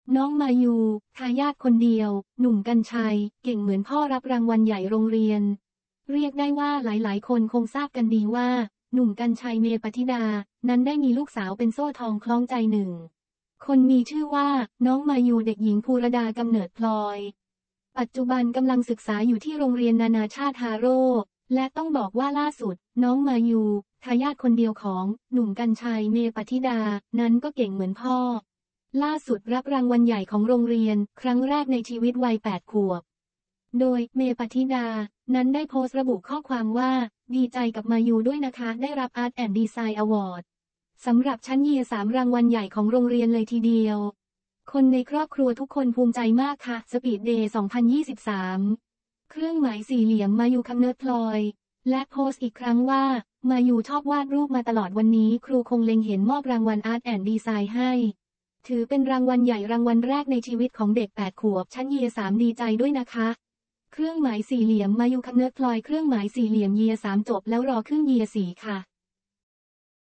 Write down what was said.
น้องมายูทายาทคนเดียวหนุ่มกรรชัยเก่งเหมือนพ่อรับรางวัลใหญ่โรงเรียนเรียกได้ว่าหลายๆคนคงทราบกันดีว่าหนุ่มกรรชัยเมปฏิดานั้นได้มีลูกสาวเป็นโซ่ทองคล้องใจหนึ่งคนมีชื่อว่าน้องมายูเด็กหญิงภูรดากำเนิดพลอยปัจจุบันกำลังศึกษาอยู่ที่โรงเรียนนานาชาติฮาโร่และต้องบอกว่าล่าสุดน้องมายูทายาทคนเดียวของหนุ่มกรรชัยเมปฏิดานั้นก็เก่งเหมือนพ่อล่าสุดรับรางวัลใหญ่ของโรงเรียนครั้งแรกในชีวิตวัย8 ขวบโดยเมปฏิดานั้นได้โพสต์ระบุข้อความว่าดีใจกับมายูด้วยนะคะได้รับ Art and Design Award สำหรับชั้นเยีย3รางวัลใหญ่ของโรงเรียนเลยทีเดียวคนในครอบครัวทุกคนภูมิใจมากค่ะ Speed Day 2023 เครื่องหมายสี่เหลี่ยมมายูคำเนิดพลอยและโพสต์อีกครั้งว่ามายูชอบวาดรูปมาตลอดวันนี้ครูคงเล็งเห็นมอบรางวัล Art and Design ให้ถือเป็นรางวัลใหญ่รางวัลแรกในชีวิตของเด็ก8 ขวบชั้นเยีย3ดีใจด้วยนะคะเครื่องหมายสี่เหลี่ยมมายูคำเนิดพลอยเครื่องหมายสี่เหลี่ยมเยีย3จบแล้วรอขึ้นเยีย4ค่ะ